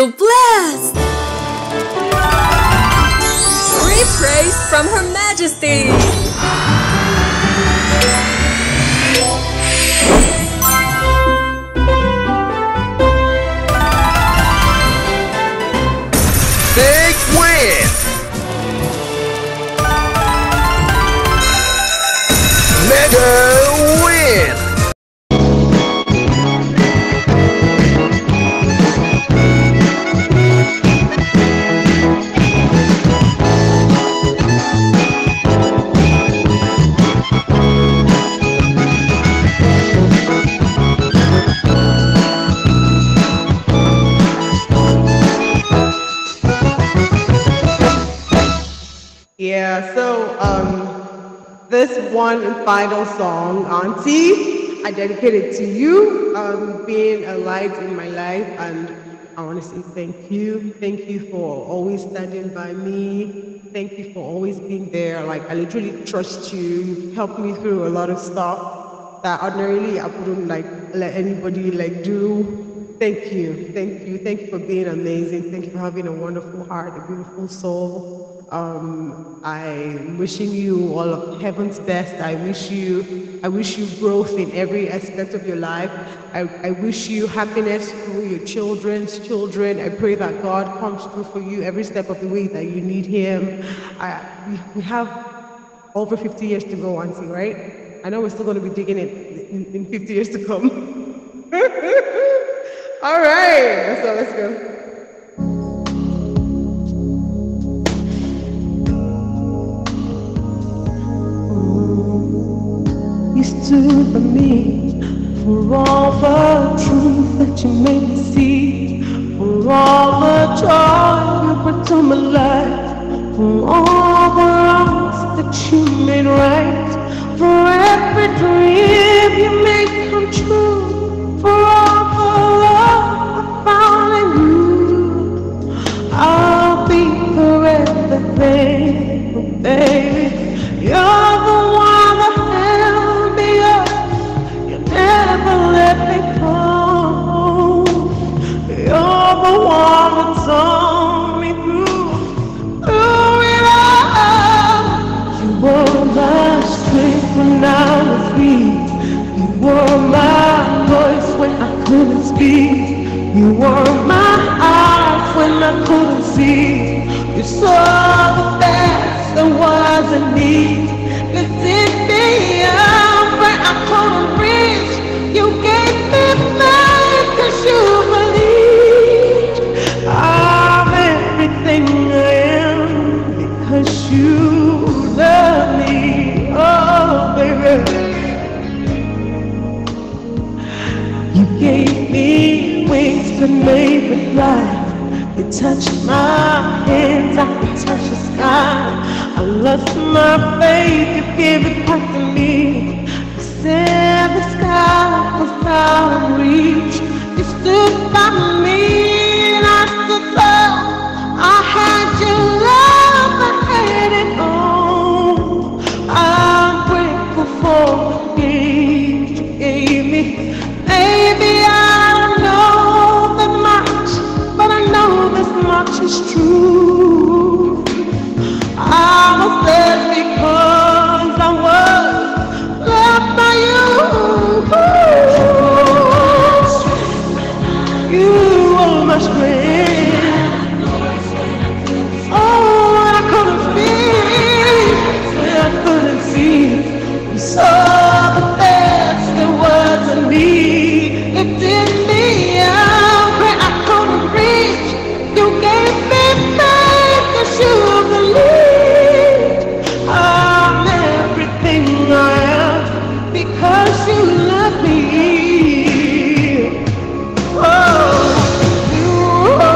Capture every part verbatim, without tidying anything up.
so blessed! Great praise from Her Majesty! Big win! Mega win! Yeah, so um, this one and final song, Auntie, I dedicate it to you, um, being a light in my life, and I want to say thank you. Thank you for always standing by me. Thank you for always being there. Like, I literally trust you. You've helped me through a lot of stuff that ordinarily I wouldn't like let anybody like do. Thank you. Thank you. Thank you for being amazing. Thank you for having a wonderful heart, a beautiful soul. Um, I'm wishing you all of heaven's best. I wish you, I wish you growth in every aspect of your life. I, I wish you happiness through your children's children. I pray that God comes through for you every step of the way that you need Him. I, we, we have over fifty years to go, Auntie, right? I know we're still going to be digging it in, in fifty years to come. All right, so let's go. You stood by me for all the truth that you made me see, for all the joy you brought to my life, for all the wrongs that you made right, for every dream you made come true, for all the love I found in you. I'll be forever thankful, baby. You're the one. Let me go. You're the one that saw me through, through it all. You were my strength when I was weak. You were my voice when I couldn't speak. You were my eyes when I couldn't see. You saw the best that was in me. Lifted me up when I couldn't reach. You gave me life because you believed I'm everything I am because you love me, oh baby. You gave me wings that made me fly. You touched my hands, I could touch the sky. I lost my faith, you gave it back to me. Said the sky was out of reach. You stood by me and I stood tall. I had your love, I had it all. I'm grateful for the gift you gave me. Maybe I don't know that much, but I know this much is true. I was there because I was loved by you. You are my strength. Oh, I couldn't speak, I couldn't see. You saw the best there was in me. Lifted me up when I couldn't reach. You gave me faith because you believed I'm everything I am because you love me. Oh, you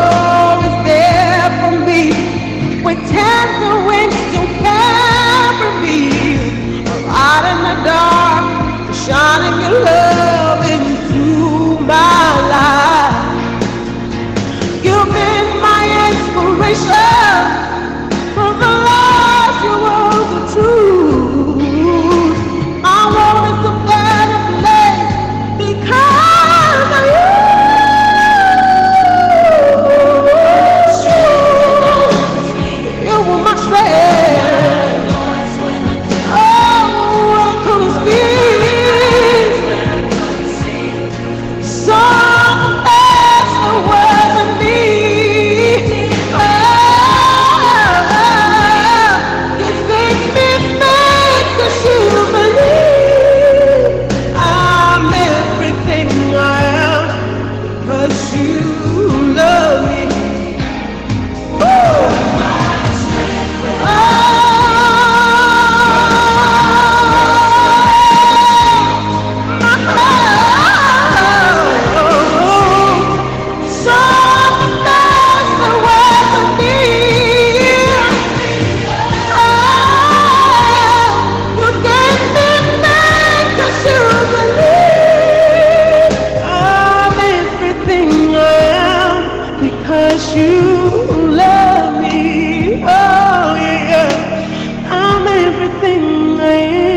because you love me. Oh yeah, yeah. I'm everything I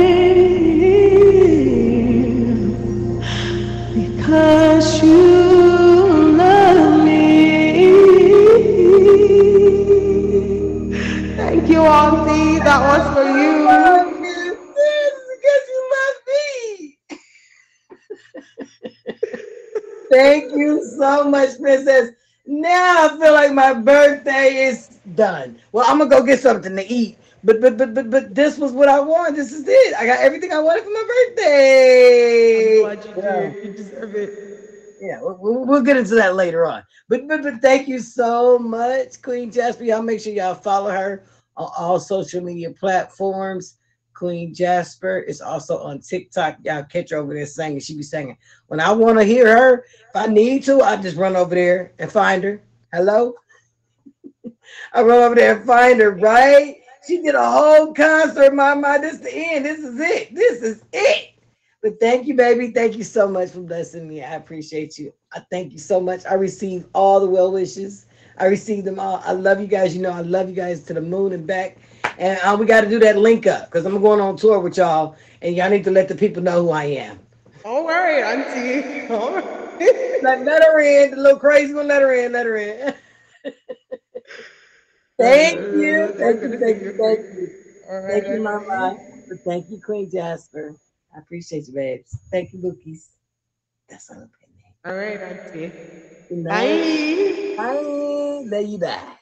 am because you love me. Thank you, Auntie. That was for you. Oh, this is because you love me. Thank you so much, Princess. Now I feel like my birthday is done. Well, I'm gonna go get something to eat. But but but but but this was what I wanted. This is it. I got everything I wanted for my birthday. I'm glad you Yeah. did. You deserve it. Yeah, we'll, we'll get into that later on. But, but but thank you so much, Queen Jasper. Y'all make sure y'all follow her on all social media platforms. Queen Jasper is also on TikTok. Y'all catch her over there singing. She be singing. When I want to hear her, if I need to, I just run over there and find her. Hello? I run over there and find her, right? She did a whole concert, Mama. This is the end. This is it. This is it. But thank you, baby. Thank you so much for blessing me. I appreciate you. I thank you so much. I received all the well wishes. I received them all. I love you guys. You know, I love you guys to the moon and back. And uh, we got to do that link up because I'm going on tour with y'all. And y'all need to let the people know who I am. All right, Auntie. All right. Let, let her in. The little crazy one, let her in. Let her in. Thank you. Thank you. Thank you. Thank you. All right, Thank you, Mama. Thank you, Queen Jasper. I appreciate you, babes. Thank you, Luckies. That's all. All right, Auntie. Good night. Bye. Bye. Love you back.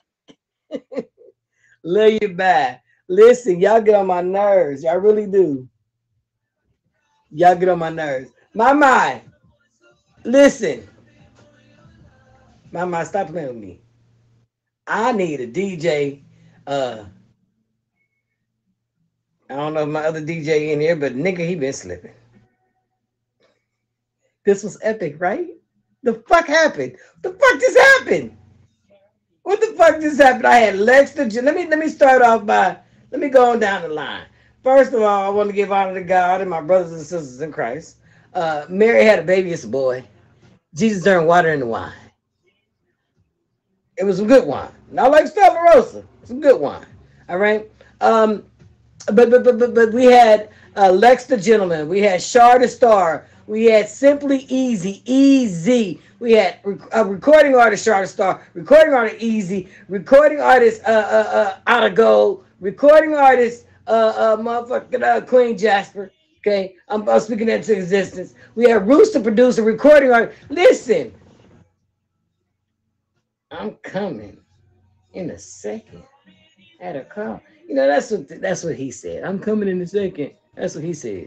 Love you back. Listen, y'all get on my nerves. Y'all really do. Y'all get on my nerves. My mind. Listen. My mind, stop playing with me. I need a D J. Uh, I don't know if my other D J in here, but nigga, he been slipping. This was epic, right? The fuck happened? The fuck just happened? What the fuck just happened? I had Lex to let me let me start off by let me go on down the line. First of all, I want to give honor to God and my brothers and sisters in Christ. Uh, Mary had a baby, it's a boy. Jesus turned water into wine. It was some good wine. Not like Stella Rosa. Some good wine. All right. Um, but but but but, but we had uh, Lex the Gentleman. We had Shar the Star. We had Simply Easy, Easy. We had a recording artist, Shar the Star. Recording artist, Easy. Recording artist, uh, uh, uh, Out of Gold. Recording artist, uh, uh, motherfucking uh, Queen Jasper. Okay, I'm, I'm speaking that into existence. We had Rooster producer, recording artist. Listen, I'm coming in a second. At a call. You know, that's what that's what he said. I'm coming in a second. That's what he said.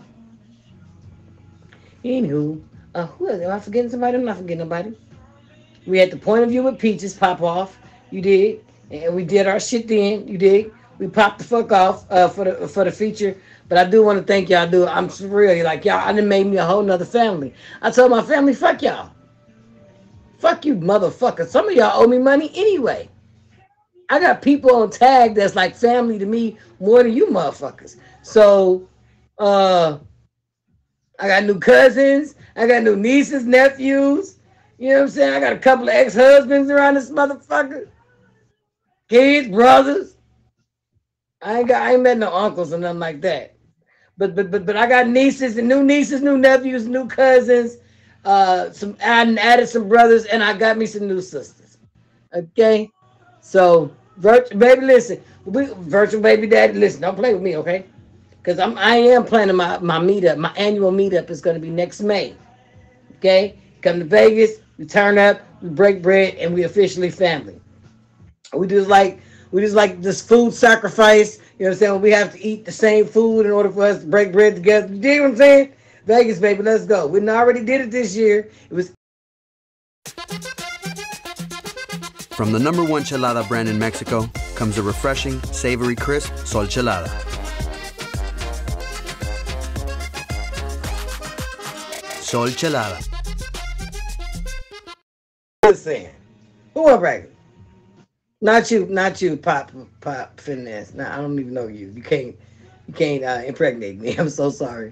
Anywho, uh, who else? Am I forgetting somebody? I'm not forgetting nobody. We had the point of view with Peaches pop off. You did, and we did our shit then. You did. We popped the fuck off uh, for the for the feature. But I do want to thank y'all. Do I'm really like y'all. I done made me a whole nother family. I told my family, fuck y'all. Fuck you, motherfucker. Some of y'all owe me money anyway. I got people on tag that's like family to me more than you motherfuckers. So, uh, I got new cousins. I got new nieces, nephews. You know what I'm saying? I got a couple of ex-husbands around this motherfucker. Kids, brothers. I ain't got. I ain't met no uncles or nothing like that. But but but but I got nieces and new nieces, new nephews, new cousins. Uh, some I added some brothers, and I got me some new sisters. Okay. So, virtual baby, listen, we, virtual baby daddy, listen, don't play with me, okay? Because I'm I am planning my, my meetup. My annual meetup is going to be next May. Okay? Come to Vegas, we turn up, we break bread, and we officially family. We just like we just like this food sacrifice. You know what I'm saying? We have to eat the same food in order for us to break bread together. You dig what I'm saying? Vegas, baby, let's go. We already did it this year. It was. From the number one chelada brand in Mexico comes a refreshing, savory, crisp Sol Chelada. Sol Chelada. Listen, who up right? Not you, not you, Pop, Pop Finesse. Nah, I don't even know you. You can't, you can't uh, impregnate me. I'm so sorry.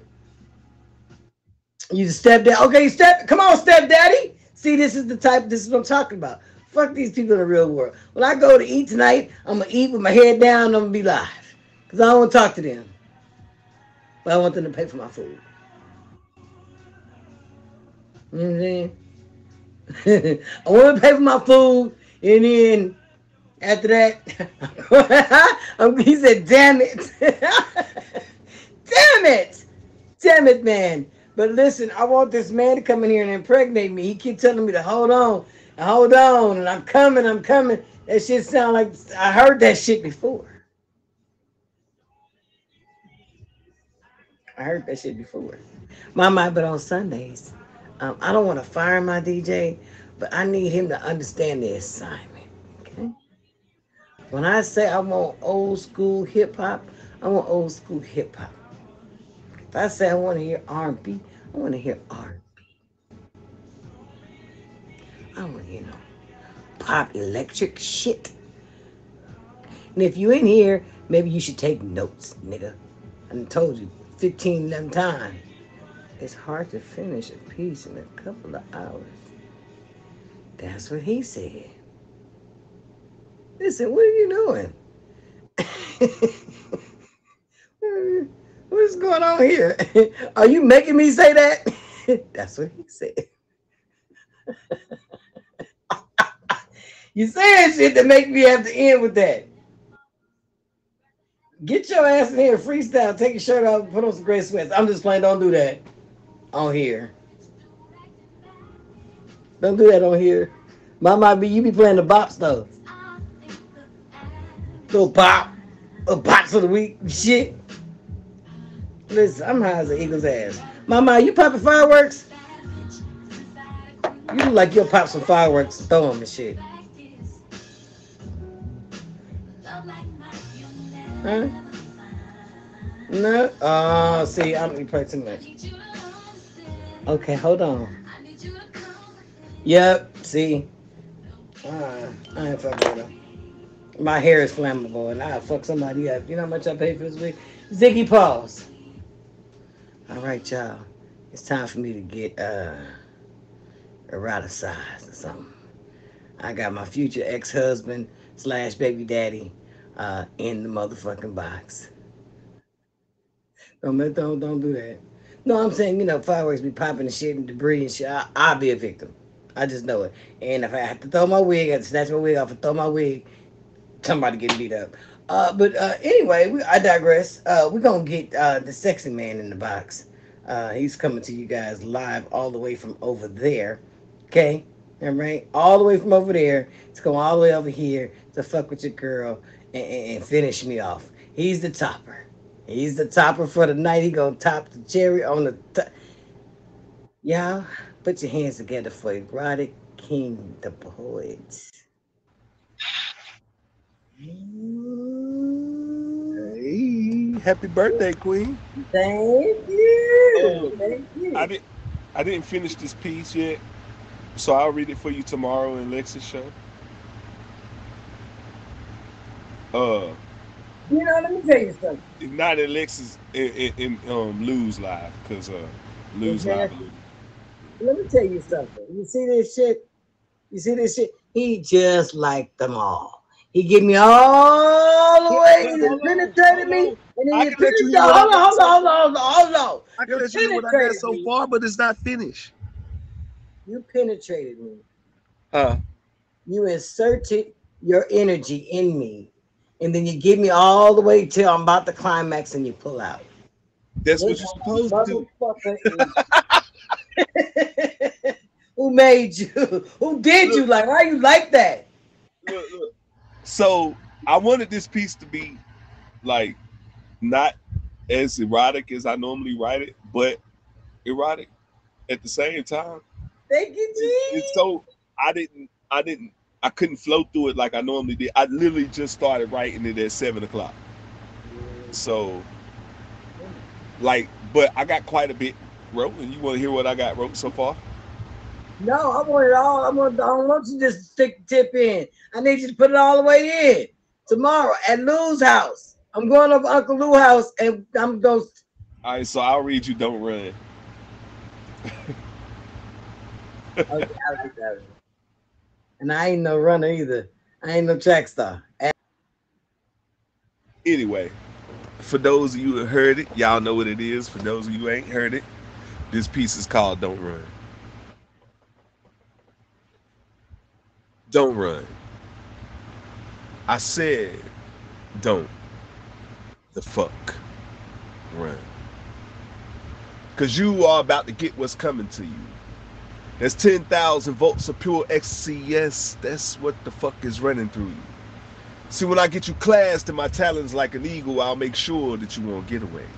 You stepdad. Okay, step. Come on, stepdaddy. See, this is the type. This is what I'm talking about. Fuck these people in the real world. When I go to eat tonight, I'm gonna eat with my head down. I'm gonna be live because I don't want to talk to them, but I want them to pay for my food. You know what I'm saying? I want to pay for my food, and then after that, I'm, he said, "Damn it, damn it, damn it, man." But listen, I want this man to come in here and impregnate me. He keep telling me to hold on, hold on, and I'm coming, I'm coming. That shit sound like I heard that shit before. I heard that shit before. My mind, but on Sundays, um, I don't want to fire my D J, but I need him to understand the assignment. Okay. When I say I want old school hip hop, I want old school hip hop. If I say I want to hear R and B, I want to hear R and B. I don't want to hear no pop electric shit. And if you in here, maybe you should take notes, nigga. I done told you fifteen eleven times. It's hard to finish a piece in a couple of hours. That's what he said. Listen, what are you doing? What is going on here? Are you making me say that? That's what he said. You saying shit that make me have to end with that. Get your ass in here, freestyle, take your shirt off, put on some gray sweats. I'm just playing, don't do that on here. Don't do that on here. My might be you be playing the bops though. Little pop, a box of the week, shit. Listen, I'm high as an eagle's ass. Mama, you popping fireworks? You look like you'll pop some fireworks and throw them and shit. Huh? No? Oh, see, I'm you play too much. Okay, hold on. Yep, see. Uh, I ain't fucking with him. My hair is flammable and I'll fuck somebody up. You know how much I paid for this wig? Ziggy Paws. All right, y'all. It's time for me to get uh, eroticized or something. I got my future ex-husband slash baby daddy uh, in the motherfucking box. Don't, don't, don't do that. No, I'm saying, you know, fireworks be popping and shit and debris and shit. I, I'll be a victim. I just know it. And if I have to throw my wig, I have to snatch my wig off and throw my wig, somebody getting beat up. Uh, but uh, anyway, we, I digress. Uh, we're going to get uh, the sexy man in the box. Uh, he's coming to you guys live all the way from over there. Okay? All right? All the way from over there. It's going all the way over here to fuck with your girl and, and, and finish me off. He's the topper. He's the topper for the night. He going to top the cherry on the top. Y'all, put your hands together for Erotic King the Poet. Hey, happy birthday, Queen. Thank you. Um, Thank you. I didn't I didn't finish this piece yet, so I'll read it for you tomorrow in Lex's show. Uh You know, let me tell you something. not in Lex's in, in, in um Lou's live, because uh Lou's Exactly. live. Let me tell you something. You see this shit? You see this shit? He just like them all. He give me all the way. He just penetrated me. And then I he can let you penetrated. hear what I Hold on, got hold on, hold on, hold on, hold on. I can You let you know what I got penetrated so me. far, but it's not finished. You penetrated me. Uh You inserted your energy in me. And then you give me all the way till I'm about to climax and you pull out. that's what you're supposed to do. Motherfucker is- Who made you? Who did you? Like, why you like that? Look, look. So I wanted this piece to be like not as erotic as I normally write it, but erotic at the same time. Thank you, G. And so I didn't, I didn't, I couldn't flow through it like I normally did. I literally just started writing it at seven o'clock. So, like, but I got quite a bit wrote, and you want to hear what I got wrote so far? No, I want it all. I want. I don't want you to just stick the tip in. I need you to put it all the way in tomorrow at Lou's house. I'm going over Uncle Lou's house, and I'm going. All right, so I'll read you "Don't Run." Okay, I'll do that. And I ain't no runner either. I ain't no track star. Anyway, for those of you who heard it, y'all know what it is. For those of you who ain't heard it, this piece is called Don't Run. Don't run. I said, don't the fuck run. Because you are about to get what's coming to you. There's ten thousand volts of pure ecstasy. Yes, that's what the fuck is running through you. See, when I get you clasped in my talons like an eagle, I'll make sure that you won't get away.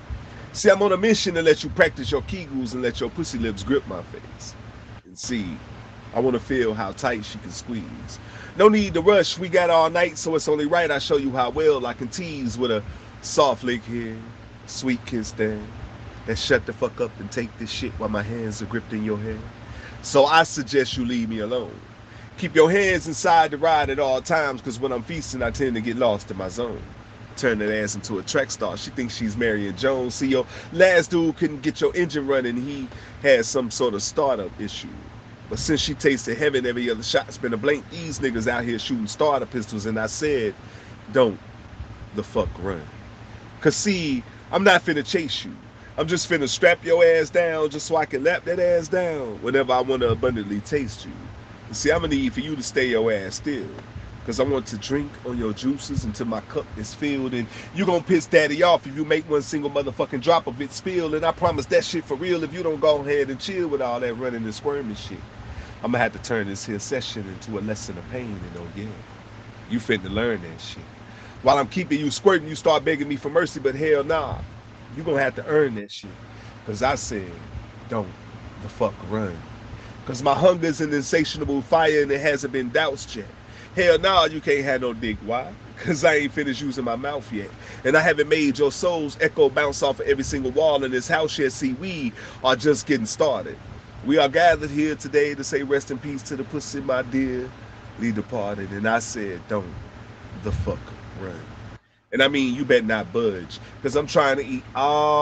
See, I'm on a mission to let you practice your kegels and let your pussy lips grip my face. And see, I want to feel how tight she can squeeze. No need to rush, we got all night, so it's only right I show you how well I can tease with a soft lick here, sweet kiss there. And shut the fuck up and take this shit while my hands are gripped in your hair. So I suggest you leave me alone. Keep your hands inside the ride at all times, because when I'm feasting, I tend to get lost in my zone. Turn that ass into a track star. She thinks she's Marion Jones. See, your last dude couldn't get your engine running. He had some sort of startup issue. But since she tasted heaven, every other shot's been a blank. These niggas out here shooting starter pistols, and I said, don't the fuck run. Cause see, I'm not finna chase you. I'm just finna strap your ass down just so I can lap that ass down whenever I want to abundantly taste you. You see, I'm gonna need for you to stay your ass still, cause I want to drink on your juices until my cup is filled, and you gonna piss daddy off if you make one single motherfucking drop of it spill, and I promise that shit for real if you don't go ahead and chill with all that running and squirming shit. I'm gonna have to turn this here session into a lesson of pain, and oh yeah, you finna learn that shit. While I'm keeping you squirting, you start begging me for mercy, but hell nah. You're gonna have to earn that shit. Cause I said, don't the fuck run. Cause my hunger's an insatiable fire and it hasn't been doused yet. Hell nah, you can't have no dick. Why? Cause I ain't finished using my mouth yet. And I haven't made your soul's echo bounce off of every single wall in this house yet. See, we are just getting started. We are gathered here today to say rest in peace to the pussy, my dear, lead departed. And I said, don't the fuck run. And I mean, you better not budge, because I'm trying to eat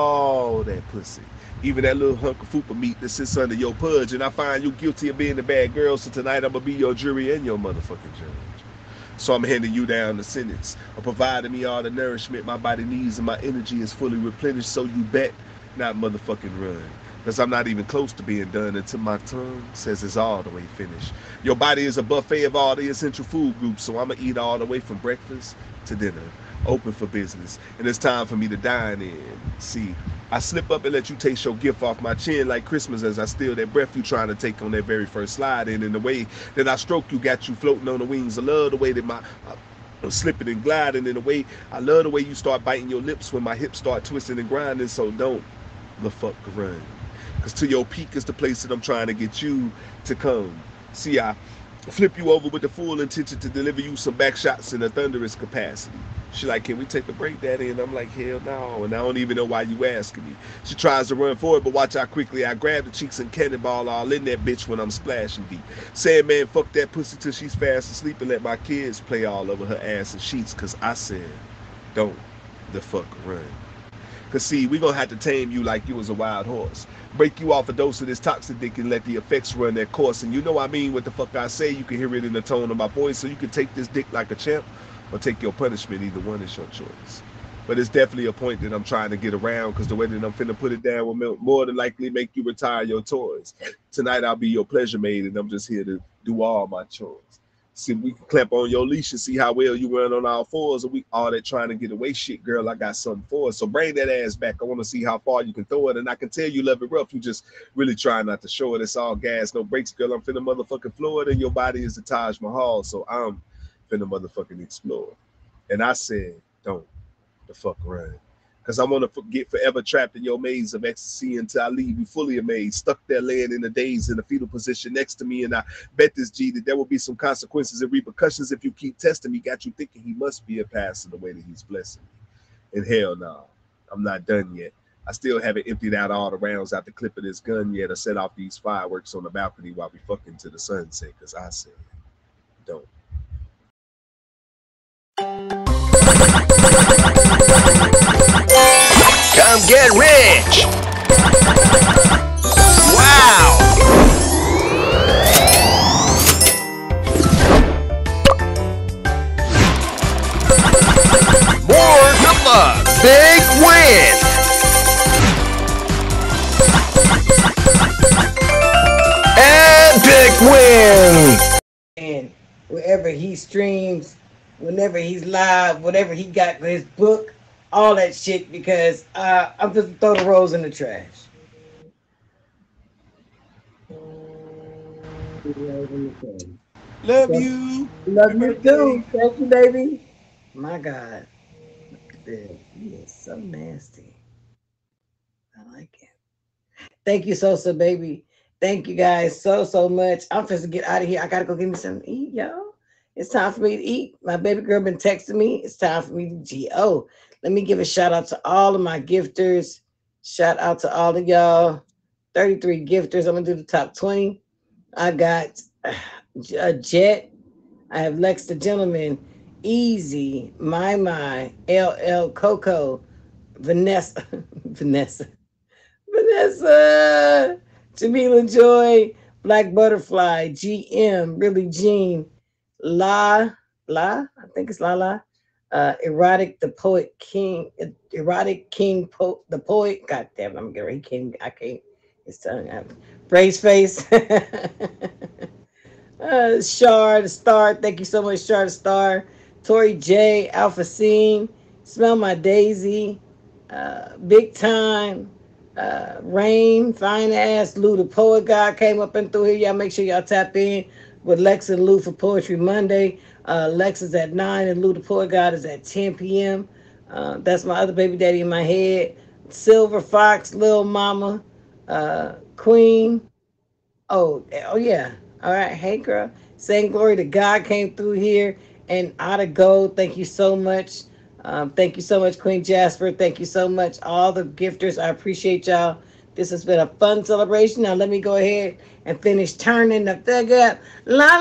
all that pussy. Even that little hunk of fupa meat that sits under your pudge. And I find you guilty of being a bad girl, so tonight I'm going to be your jury and your motherfucking judge. So I'm handing you down the sentence of providing me all the nourishment my body needs, and my energy is fully replenished, so you bet not motherfucking run. Because I'm not even close to being done until my tongue says it's all the way finished. Your body is a buffet of all the essential food groups, so I'm going to eat all the way from breakfast to dinner. Open for business, and it's time for me to dine in. See, I slip up and let you taste your gift off my chin like Christmas as I steal that breath you trying to take on that very first slide in. And the way that I stroke you got you floating on the wings. I love the way that my I'm slipping and gliding in the way. I love the way you start biting your lips when my hips start twisting and grinding. So don't the fuck run, because to your peak is the place that I'm trying to get you to come. See, I flip you over with the full intention to deliver you some back shots in a thunderous capacity. She like, can we take a break, daddy? And I'm like, hell no. And I don't even know why you asking me. She tries to run forward, but watch how quickly I grab the cheeks and cannonball all in that bitch when I'm splashing deep. Saying, man, fuck that pussy till she's fast asleep and let my kids play all over her ass and sheets. Cause I said, don't the fuck run. Cause see, we gonna have to tame you like you was a wild horse. Break you off a dose of this toxic dick and let the effects run their course. And you know I mean what the fuck I say. You can hear it in the tone of my voice. So you can take this dick like a champ or take your punishment. Either one is your choice. But it's definitely a point that I'm trying to get around, because the way that I'm finna put it down will more than likely make you retire your toys. Tonight I'll be your pleasure maid, and I'm just here to do all my chores. See, we can clamp on your leash and see how well you run on all fours, and we all that trying to get away shit, girl, I got something for us. So bring that ass back. I want to see how far you can throw it, and I can tell you love it rough. You just really try not to show it. It's all gas, no brakes, girl. I'm finna motherfucking floor it, and your body is the Taj Mahal, so I'm finna motherfucking explore. And I said, don't the fuck run. Because I want to get forever trapped in your maze of ecstasy until I leave you fully amazed, stuck there laying in the daze in a fetal position next to me. And I bet this G that there will be some consequences and repercussions if you keep testing me. Got you thinking he must be a pastor the way that he's blessing me. And hell no, I'm not done yet. I still haven't emptied out all the rounds out the clip of this gun yet, or set off these fireworks on the balcony while we fucking to the sunset. Because I said, don't. Come get rich! Wow! wins. And wherever he streams, whenever he's live, whatever he got his book, all that shit, because uh, I'm just throw the rolls in the trash. Love you. Love you too. Thank you, baby. My God. Look at this. He is so nasty. I like it. Thank you, Sosa, baby. Thank you guys so, so much. I'm supposed to get out of here. I got to go get me something to eat, y'all. It's time for me to eat. My baby girl been texting me. It's time for me to G O. Let me give a shout out to all of my gifters. Shout out to all of y'all. thirty-three gifters. I'm going to do the top twenty. I got a Jet. I have Lex the Gentleman, Easy, My My, L L Coco, Vanessa, Vanessa, Vanessa, Jamila Joy, Black Butterfly, G M, Really Jean, La, La, I think it's La La, uh, Erotic the Poet King, Erotic King, po- the Poet. God damn it, I'm getting he can't, I can't, his tongue out. Brace Face. Uh, Shar the Star, thank you so much, Shar the Star. Tori J, Alpha Scene, Smell My Daisy, uh, Big Time, uh, Rain, Fine Ass, Lou the Poet God came up and through here. Y'all make sure y'all tap in with Lex and Lou for Poetry Monday. Uh, Lex is at nine and Lou the Poet God is at ten p.m. Uh, that's my other baby daddy in my head. Silver Fox, Lil Mama, uh, Queen. Oh, oh yeah. All right. Hey, girl. Saying glory to God came through here. And Outta Gold, thank you so much. Um, thank you so much, Queen Jasper. Thank you so much, all the gifters. I appreciate y'all. This has been a fun celebration. Now let me go ahead and finish turning the thing up. La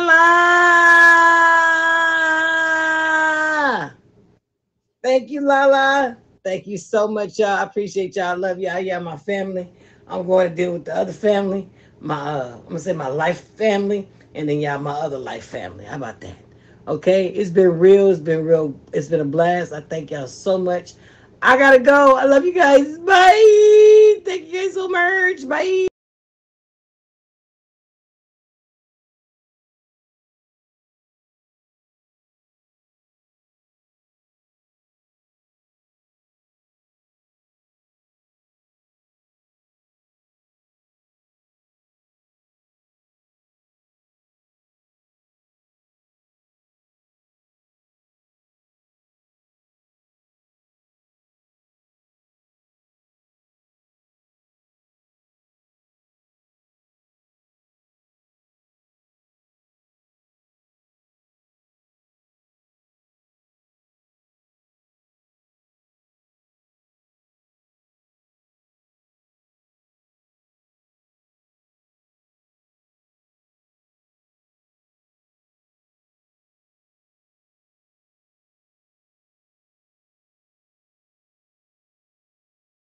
la! Thank you, Lala. Thank you so much, y'all. I appreciate y'all. I love y'all. Y'all my family. I'm going to deal with the other family. My, uh, I'm gonna say my life family, and then y'all my other life family. How about that? Okay, it's been real. It's been real. It's been a blast. I thank y'all so much. I gotta go. I love you guys. Bye. Thank you guys so much. Bye.